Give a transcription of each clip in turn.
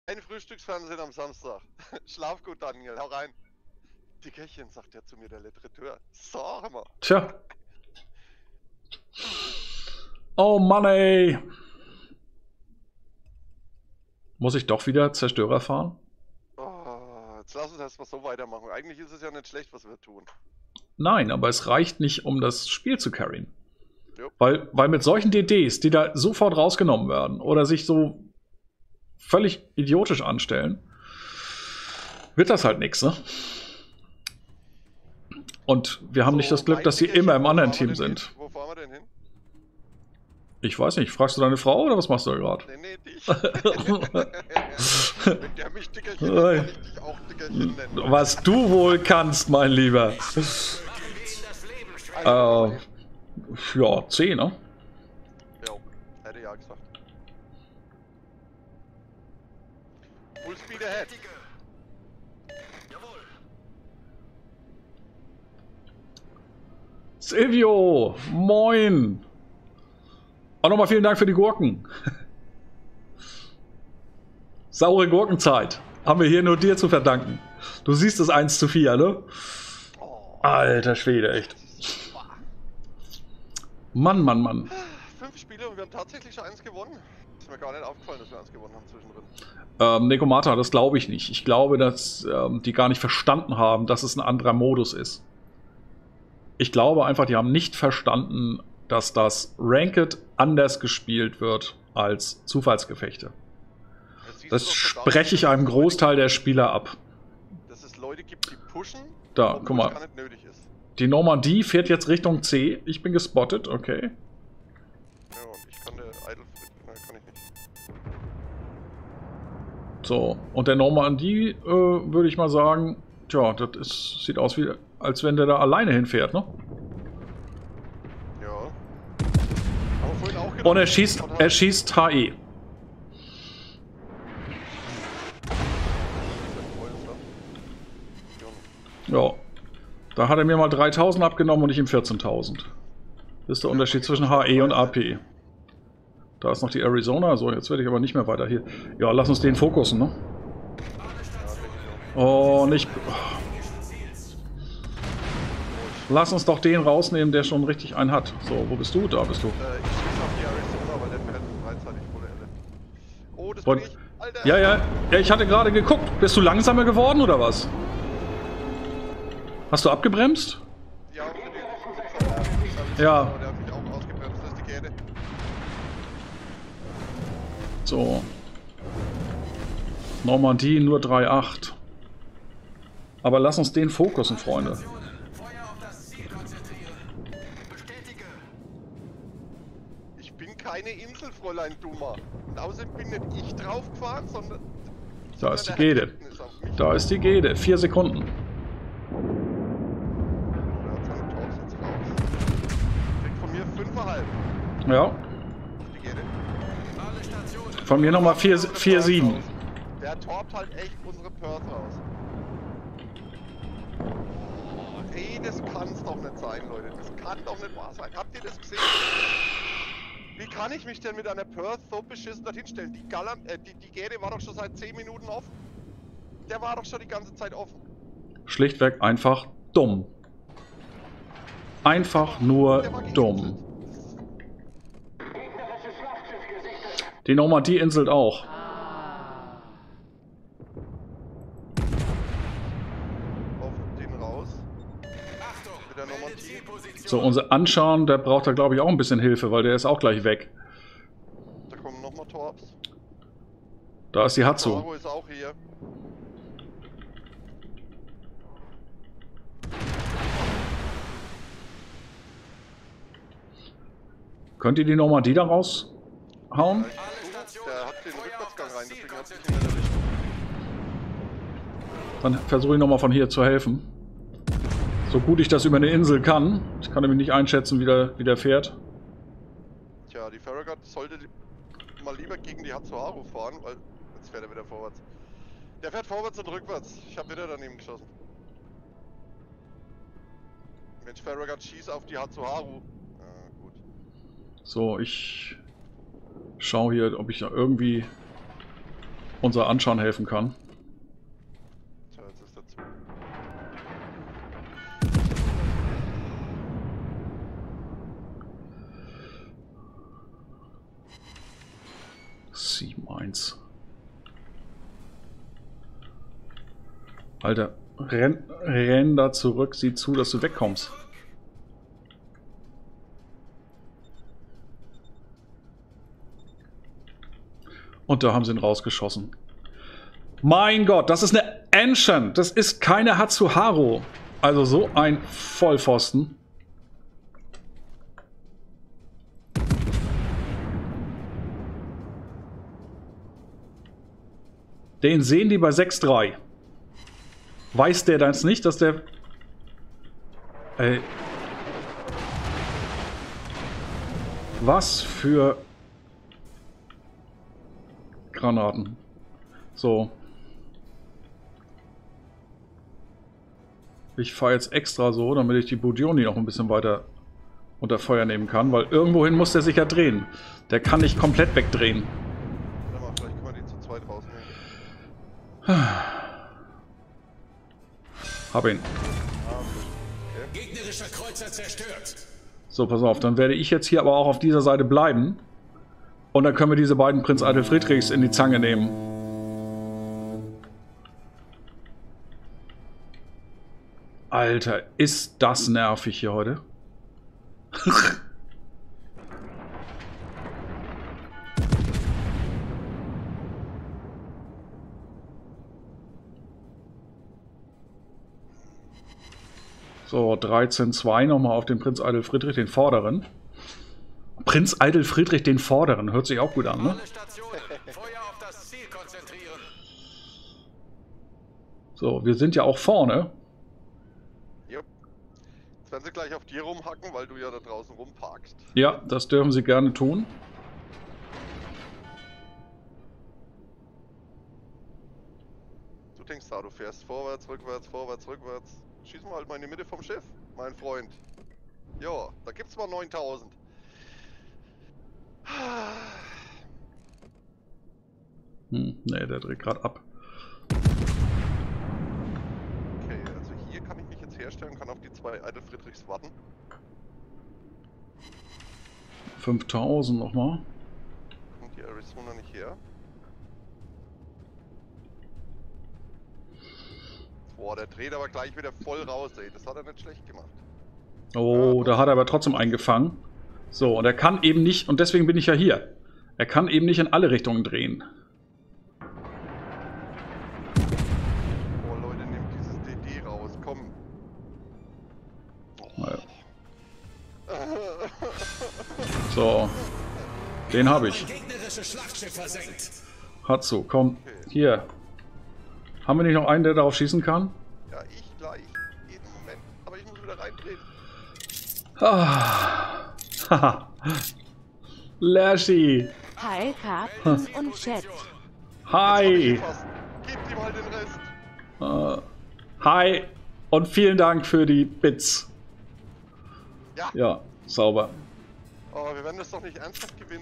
Ein Frühstücksfernsehen am Samstag. Schlaf gut, Daniel, hau rein. Dickerchen, sagt er zu mir, der Literateur. Sag mal. Tja. Oh Mann, ey. Muss ich doch wieder Zerstörer fahren? Oh, jetzt lass uns erstmal so weitermachen. Eigentlich ist es ja nicht schlecht, was wir tun. Nein, aber es reicht nicht, um das Spiel zu carryen. Jo. Weil mit solchen DDs, die da sofort rausgenommen werden oder sich so völlig idiotisch anstellen, wird das halt nichts, ne? Und wir haben nicht das Glück, dass sie immer im anderen Team sind. Wo fahren wir denn hin? Ich weiß nicht, fragst du deine Frau oder was machst du da gerade? Nee, dich. Wenn der mich Dickerchen nennt, kann ich dich auch Dickerchen nennen. Was du wohl kannst, mein Lieber. Ja, 10, ne? Jo, hätte ja gesagt. Full speed ahead. Silvio, moin. Auch nochmal vielen Dank für die Gurken. Saure Gurkenzeit. Haben wir hier nur dir zu verdanken. Du siehst es 1:4, ne? Alter Schwede, echt. Mann, Mann, Mann. 5 Spiele und wir haben tatsächlich schon 1 gewonnen. Ist mir gar nicht aufgefallen, dass wir 1 gewonnen haben zwischendrin. Nekomata, das glaube ich nicht. Ich glaube, dass die gar nicht verstanden haben, dass es ein anderer Modus ist. Ich glaube einfach, die haben nicht verstanden, dass das Ranked anders gespielt wird als Zufallsgefechte. Das spreche ich einem Großteil der Spieler ab. Dass es Leute gibt, die pushen, da, guck mal. Gar nicht nötig ist. Die Normandie fährt jetzt Richtung C. Ich bin gespottet, okay. Ja, und ich kann der Idle... Nein, kann ich nicht. So, und der Normandie würde ich mal sagen, tja, sieht aus, wie, als wenn der da alleine hinfährt, ne? Ja. Aber vorhin auch gedacht, und er schießt HE. Ja, da hat er mir mal 3000 abgenommen und ich ihm 14.000. Das ist der Unterschied zwischen HE und AP. Da ist noch die Arizona, so jetzt werde ich aber nicht mehr weiter hier. Ja, lass uns den fokussen, ne? Oh, nicht... Lass uns doch den rausnehmen, der schon richtig einen hat. So, wo bist du? Da bist du. Ich schieße auf die Arizona, weil der fährt freizeitig volle Elle. Oh, das bin ich. Alter! Ja, ich hatte gerade geguckt. Bist du langsamer geworden oder was? Hast du abgebremst? Ja, für den ja. Aber der hat mich auch ausgebremst, das ist die Käde. So. Normandie nur 3,8. Aber lass uns den fokussen, Freunde. Ich bin keine Insel, Fräulein Dummer. Und außerdem bin nicht ich draufgefahren, sondern... Da ist die Gede. Da ist die Gede. 4 Sekunden. Von mir 5,5. Ja. Von mir nochmal 4,7. Der torbt halt echt unsere Perth raus. Ey, das kann's doch nicht sein, Leute. Das kann doch nicht wahr sein. Habt ihr das gesehen? Wie kann ich mich denn mit einer Perth so beschissen dorthin stellen? Die Gede war doch schon seit 10 Minuten offen. Der war doch schon die ganze Zeit offen. Schlichtweg einfach dumm. Einfach nur dumm. Die Normandie inselt auch. Auf den raus. Mit der Normandie. So, unser Anschauen, der braucht da glaube ich auch ein bisschen Hilfe, weil der ist auch gleich weg. Da kommen nochmal Torps. Da ist die Hatsu. Taro ist auch hier. Könnt ihr die Normandie da raushauen? Der hat den Rückwärtsgang rein, deswegen hat sich ihn nicht erwischt. Dann versuche ich nochmal von hier zu helfen. So gut ich das über eine Insel kann. Ich kann nämlich nicht einschätzen, wie der fährt. Tja, die Farragut sollte mal lieber gegen die Hatsuharu fahren, weil jetzt fährt er wieder vorwärts. Der fährt vorwärts und rückwärts. Ich habe wieder daneben geschossen. Mensch, Farragut schießt auf die Hatsuharu. Gut. So, ich schaue hier, ob ich da irgendwie unser Anschauen helfen kann. Tja, jetzt ist dazu. Alter, renn da zurück, sieh zu, dass du wegkommst. Und da haben sie ihn rausgeschossen. Mein Gott, das ist eine Ancient. Das ist keine Hatsuharu. Also so ein Vollpfosten. Den sehen die bei 6-3. Weiß der dann nicht, dass der... Ey. Was für... Granaten. So. Ich fahre jetzt extra so, damit ich die Budioni noch ein bisschen weiter unter Feuer nehmen kann, weil irgendwohin muss der sich ja drehen. Der kann nicht komplett wegdrehen. Warte mal, vielleicht können wir die zu zweit rausnehmen. Hab ihn. Okay. Gegnerischer Kreuzer zerstört. So, pass auf, dann werde ich jetzt hier aber auch auf dieser Seite bleiben. Und dann können wir diese beiden Prinz Eitel Friedrichs in die Zange nehmen. Alter, ist das nervig hier heute. So, 13-2 nochmal auf den Prinz Eitel Friedrich, den Vorderen. Prinz Eitel Friedrich, den Vorderen. Hört sich auch gut an, ne? Alle Stationen, Feuer auf das Ziel konzentrieren. So, wir sind ja auch vorne. Jupp. Jetzt werden sie gleich auf dir rumhacken, weil du ja da draußen rumparkst. Ja, das dürfen sie gerne tun. Du denkst da, du fährst vorwärts, rückwärts, rückwärts. Schieß mal halt mal in die Mitte vom Schiff, mein Freund. Ja, da gibt's mal 9000. Ne, der dreht gerade ab. Okay, also hier kann ich mich jetzt herstellen, kann auf die zwei Eitel Friedrichs warten. 5000 nochmal. Kommt die Arizona nicht her? Boah, der dreht aber gleich wieder voll raus, ey. Das hat er nicht schlecht gemacht. Oh, da hat er aber trotzdem eingefangen. So, und er kann eben nicht, und deswegen bin ich ja hier. Er kann eben nicht in alle Richtungen drehen. Boah, Leute, nehmt dieses DD raus, komm. Naja. So, den habe ich. Gegnerische Schlachtschiff versenkt. Hatsu, komm, hier. Haben wir nicht noch einen, der darauf schießen kann? Ja, ich gleich. Jeden Moment. Aber ich muss wieder reindrehen. Ah. Haha. Lashy. Hi, Captain und Chat. Hi. Fast. Gebt ihm halt den Rest. Hi. Und vielen Dank für die Bits. Ja. Ja, sauber. Aber wir werden das doch nicht ernsthaft gewinnen.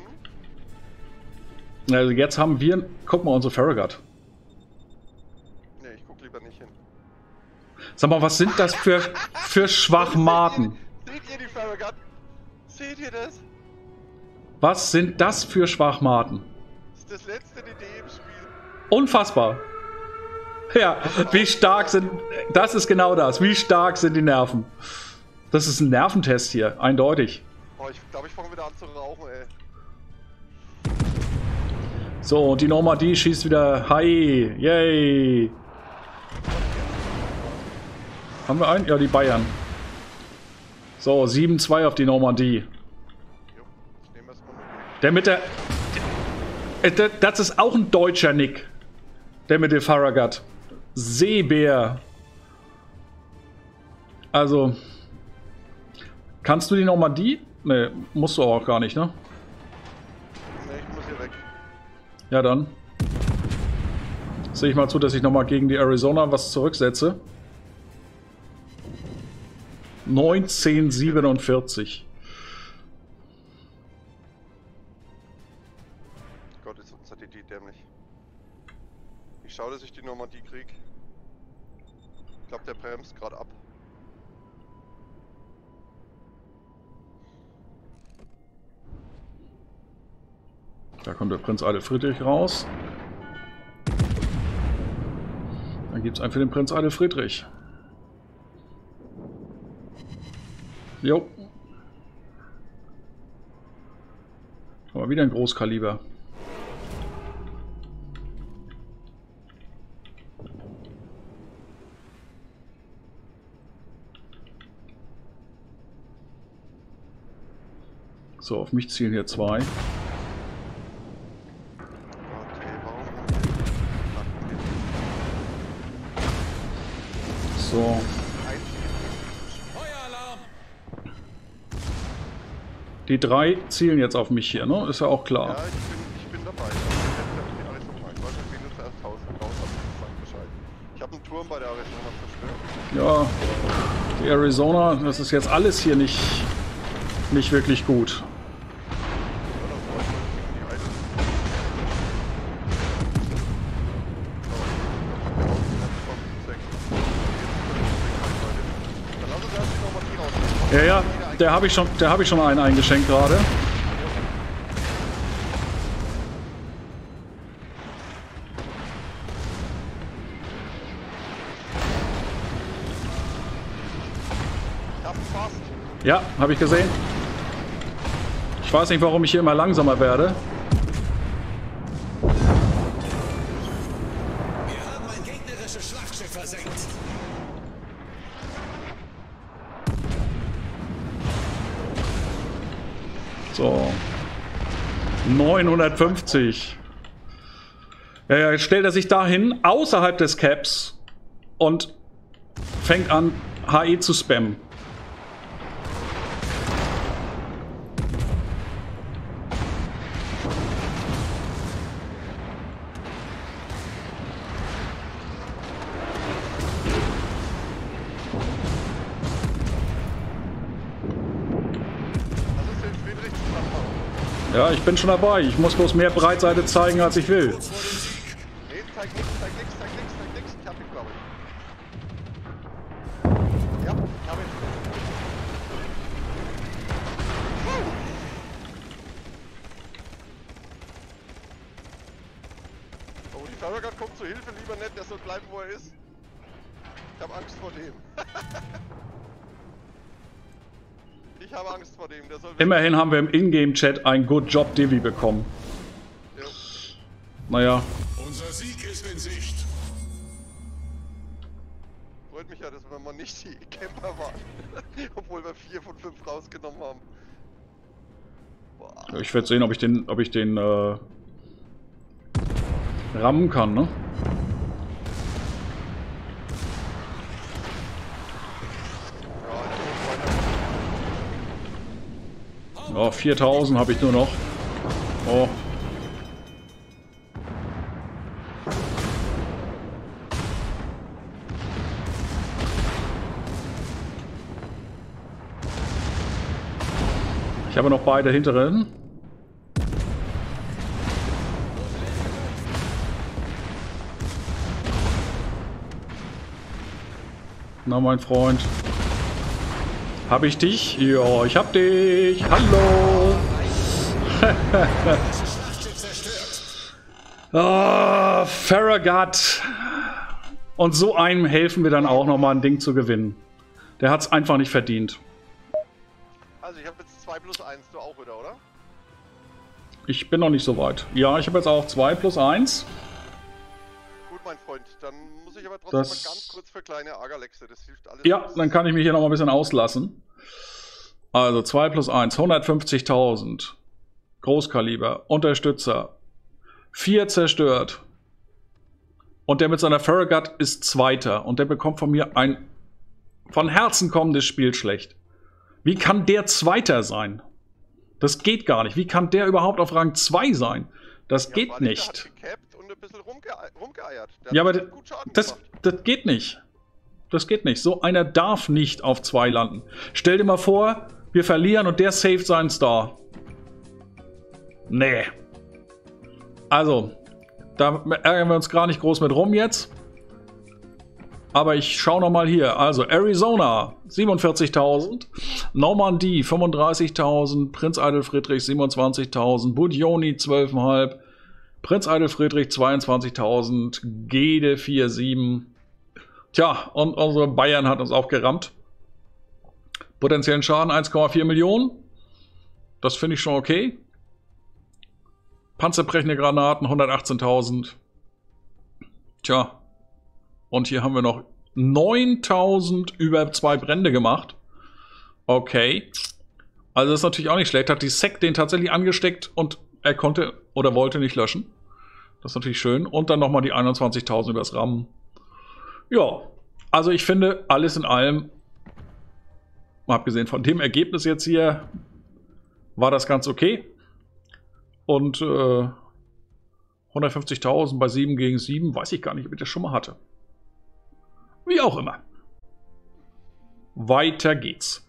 Also jetzt haben wir... Guck mal, unsere Farragut. Ne, ich guck lieber nicht hin. Sag mal, was sind das für Schwachmaten? Seht ihr die Farragut? Seht ihr das? Was sind das für Schwachmaten? Das ist das letzte DD im Spiel. Unfassbar. Ja, wie stark sind... Das ist genau das. Wie stark sind die Nerven? Das ist ein Nerventest hier, eindeutig. Oh, ich glaube, ich fange wieder an zu rauchen, ey. So, und die Normandie schießt wieder. Hi, yay. Haben wir einen? Ja, die Bayern. So, 7-2 auf die Normandie. Jo, ich nehme erstmal nur Der mit der... Das ist auch ein deutscher Nick. Der mit dem Farragut. Seebär. Also... Kannst du die Normandie? Ne, musst du auch gar nicht, ne? Ne, ich muss hier weg. Ja, dann. Sehe ich mal zu, dass ich nochmal gegen die Arizona was zurücksetze. 1947. Gott, ist unser DD dämlich. schaue, dass ich die Normandie krieg. Ich glaube, der bremst gerade ab. Da kommt der Prinz Adel Friedrich raus. Dann gibt es einen für den Prinz Adel Friedrich. Jo. Aber wieder ein Großkaliber. So, auf mich zielen hier zwei. So. Feueralarm! Die drei zielen jetzt auf mich hier, ne? Ist ja auch Ja, klar. ich bin dabei. Ich weiß nicht, wen du zuerst raus hast, sag Bescheid. Ich habe einen Turm bei der Arizona zerstört. Ja, die Arizona, das ist jetzt alles hier nicht wirklich gut. Ja, ja, der habe ich schon einen eingeschenkt gerade. Ja, habe ich gesehen. Ich weiß nicht, warum ich hier immer langsamer werde. Wir haben ein gegnerisches Schlachtschiff versenkt. So. 950. Ja, ja, jetzt stellt er sich dahin, außerhalb des Caps und fängt an, HE zu spammen. Ja, ich bin schon dabei. Ich muss bloß mehr Breitseite zeigen, als ich will. Nee, zeig nix. Ich hab ihn, glaube ich. Ja, ich hab ihn. Oh, die Farragut kommt zur Hilfe, lieber nicht, der soll bleiben, wo er ist. Ich hab Angst vor dem. Ich habe Angst vor dem, der soll weg. Immerhin haben wir im Ingame-Chat ein Good Job Divi bekommen. Ja. Naja, Unser Sieg ist in Sicht. Freut mich ja, dass wir mal nicht die Camper waren. Obwohl wir 4 von 5 rausgenommen haben. Boah. ich werde sehen, ob ich den rammen kann, ne? Oh, 4000 habe ich nur noch. Oh. Ich habe noch beide hinteren. Na, mein Freund. Hab ich dich? Ja, ich hab dich. Hallo. Ah, Farragut. Und so einem helfen wir dann auch noch mal ein Ding zu gewinnen. Der hat's einfach nicht verdient. Also ich habe jetzt 2+1, du auch wieder, oder? Ich bin noch nicht so weit. Ja, ich habe jetzt auch 2+1. Gut, mein Freund, dann muss ich aber trotzdem Das- mal ganz kurz für kleine Ärgerlexe, das hilft alles. Ja, dann kann ich mich hier noch mal ein bisschen auslassen. Also 2+1, 150.000. Großkaliber, Unterstützer. 4 zerstört. Und der mit seiner Farragut ist Zweiter. Und der bekommt von mir ein von Herzen kommendes Spiel schlecht. Wie kann der Zweiter sein? Das geht gar nicht. Wie kann der überhaupt auf Rang 2 sein? Das geht weil der nicht. hat gecapt und ein bisschen rumgeeiert. Der Ja, hat aber gut Schaden das gemacht. geht nicht. Das geht nicht. So einer darf nicht auf 2 landen. Stell dir mal vor, wir verlieren und der saved seinen Star. Nee. Also, Da ärgern wir uns gar nicht groß mit rum jetzt. Aber ich schaue nochmal hier. Also Arizona 47.000, Normandie 35.000, Prinz Eitel Friedrich 27.000, Budioni 12,5, Prinz Eitel Friedrich 22.000, Gede 4,7. Tja, und unsere Bayern hat uns auch gerammt. Potenziellen Schaden 1,4 Millionen. Das finde ich schon okay. Panzerbrechende Granaten 118.000. Tja. Und hier haben wir noch 9.000 über 2 Brände gemacht. Okay. Also das ist natürlich auch nicht schlecht. Hat die Sek den tatsächlich angesteckt und er konnte oder wollte nicht löschen. Das ist natürlich schön. Und dann nochmal die 21.000 übers RAM. Ja. Also ich finde, alles in allem, mal abgesehen von dem Ergebnis jetzt hier, war das ganz okay. Und 150.000 bei 7 gegen 7, weiß ich gar nicht, ob ich das schon mal hatte. Wie auch immer. Weiter geht's.